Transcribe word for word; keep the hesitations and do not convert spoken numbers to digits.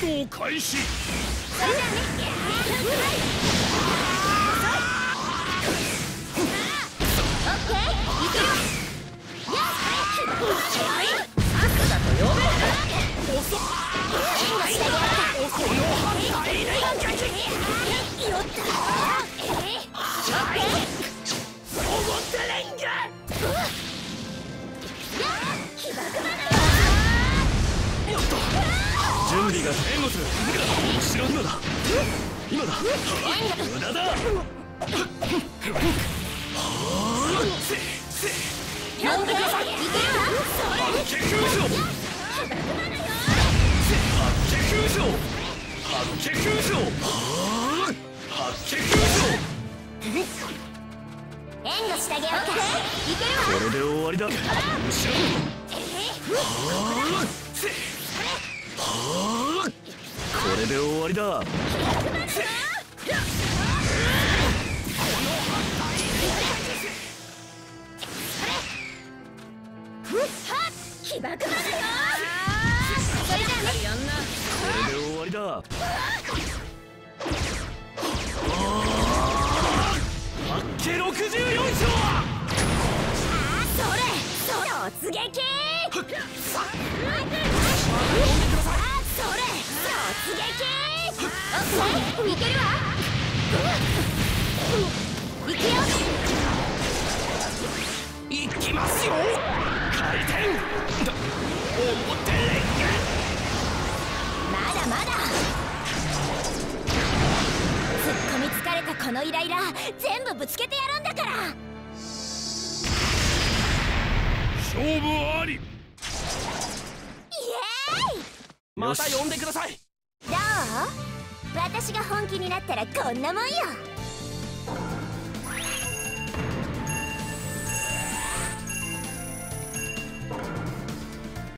闘開始。 それじゃあね。オッケー、いくよ。よし、さっさと呼べ。遅っ。この反対で。よった。オッケー。おごってレンゲ。起爆魔だ。 よっと。準備が援護する。後ろ今だ。今だ。無駄だ。 呼んでください。いけるわ。 八景空城。八景空城。八景空城。八景空城。 援護してあげようか。いけるわ。 これで終わりだ。後ろ。これで終わりだ。 起爆魔だよ。それじゃあね。 これで終わりだ。八景六十四章。 ああ、それ。突撃。ああ、それ。突撃。オッケー、いけるわ。いくよ。 いきますよ。回転。表レンゲ。 まだまだ。突っ込み疲れたこのイライラ全部ぶつけてやるんだから。 勝負あり。イエーイ。 また呼んでください。 どう？私が本気になったらこんなもんよ。